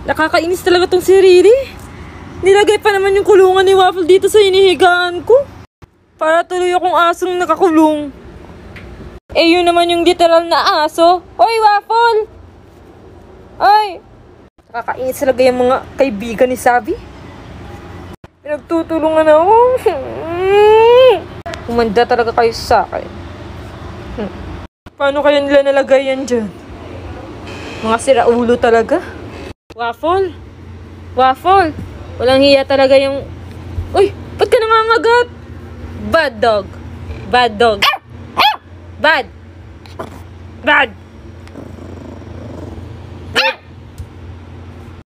Nakakainis talaga tong si Riri. Nilagay pa naman yung kulungan ni Waffle dito sa hinihigaan ko. Para tuloy akong asong nakakulong. Eh yun naman yung literal na aso. Oy Waffle! Oy! Nakakainis talaga yung mga kaibigan ni Sabi. Pinagtutulungan ako. Humanda talaga kayo sa akin. Paano kaya nila nalagay yan dyan? Mga siraulo talaga. Waffle? Waffle? Walang hiya talaga yung... Uy! Ba't ka nangangagat? Bad dog. Bad dog. Bad. Bad.